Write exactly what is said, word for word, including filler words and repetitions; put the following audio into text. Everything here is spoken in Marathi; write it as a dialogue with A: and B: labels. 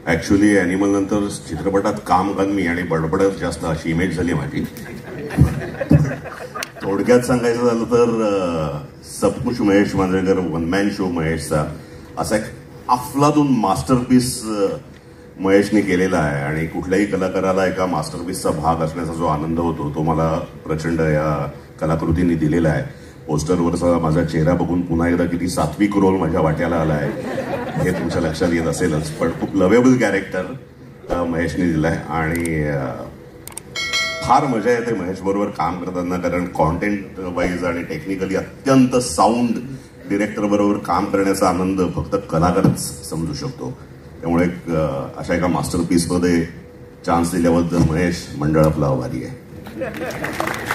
A: ऍक्च्युली अॅनिमल नंतर चित्रपटात काम कमी आणि बडबडत जास्त अशी इमेज झाली माझी. थोडक्यात सांगायचं झालं तर सब कुछ Mahesh Manjrekar one man show महेशचा असा एक अफलातून मास्टरपीस महेशने केलेला आहे. आणि कुठल्याही कलाकाराला एका मास्टरपीसचा भाग असण्याचा जो आनंद होतो तो मला प्रचंड या कलाकृतींनी दिलेला आहे. पोस्टरवरचा माझा चेहरा बघून पुन्हा एकदा किती सात्विक रोल माझ्या वाट्याला आला आहे हे तुमच्या लक्षात येत असेलच. पण खूप लवेबल कॅरेक्टर महेशने दिलाय आणि फार मजा येते महेश बरोबर काम करताना, कारण कॉन्टेंट वाईज आणि टेक्निकली अत्यंत साऊंड डिरेक्टर बरोबर काम करण्याचा आनंद फक्त कलाकारच समजू शकतो. त्यामुळे अशा एका मास्टरपीसमध्ये चान्स दिल्याबद्दल महेश मंडळ आपला आभारी आहे.